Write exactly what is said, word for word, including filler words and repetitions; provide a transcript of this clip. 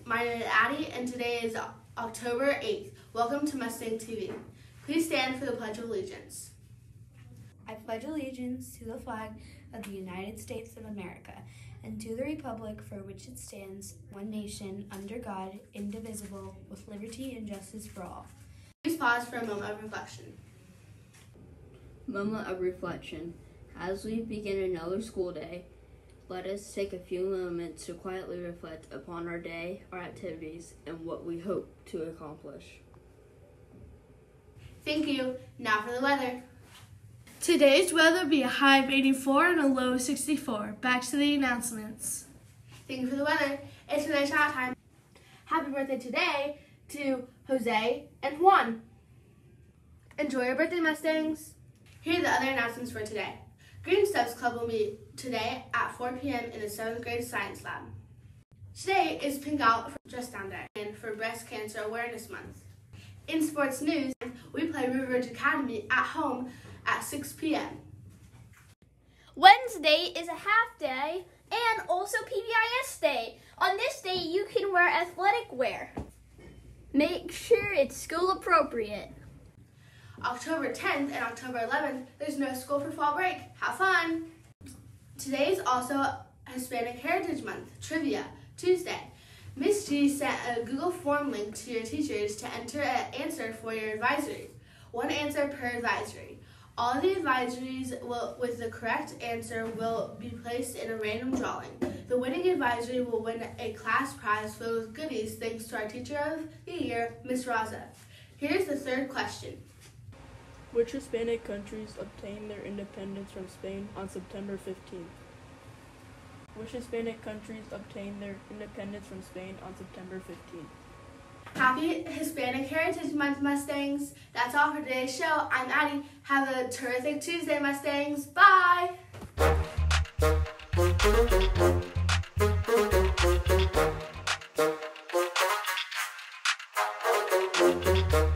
My name is Addie, and today is October eighth. Welcome to Mustang T V. Please stand for the Pledge of Allegiance. I pledge allegiance to the flag of the United States of America and to the republic for which it stands, one nation, under God, indivisible, with liberty and justice for all. Please pause for a moment of reflection. Moment of reflection. As we begin another school day, let us take a few moments to quietly reflect upon our day, our activities, and what we hope to accomplish. Thank you. Now for the weather. Today's weather will be a high of eighty-four and a low of sixty-four. Back to the announcements. Thank you for the weather. It's another shout out time. Happy birthday today to Jose and Juan. Enjoy your birthday, Mustangs. Here are the other announcements for today. Green Steps Club will meet today at four p m in the seventh grade science lab. Today is Pink Out for Dress Down Day and for Breast Cancer Awareness Month. In sports news, we play River Ridge Academy at home at six p m Wednesday is a half day and also P B I S day. On this day, you can wear athletic wear. Make sure it's school appropriate. October tenth and October eleventh, there's no school for fall break. Have fun! Today is also Hispanic Heritage Month, Trivia, Tuesday. Miss G sent a Google form link to your teachers to enter an answer for your advisory. One answer per advisory. All the advisories will, with the correct answer will be placed in a random drawing. The winning advisory will win a class prize filled with goodies thanks to our teacher of the year, Miss Raza. Here's the third question. Which Hispanic countries obtained their independence from Spain on September fifteenth? Which Hispanic countries obtained their independence from Spain on September fifteenth? Happy Hispanic Heritage Month, Mustangs. That's all for today's show. I'm Addie. Have a terrific Tuesday, Mustangs. Bye! Thank you.